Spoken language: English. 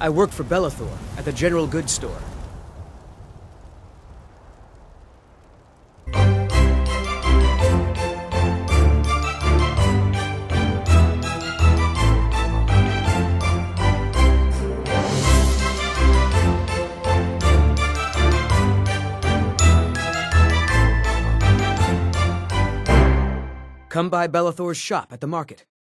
I work for Bellathor at the General Goods Store. Come by Bellathor's shop at the market.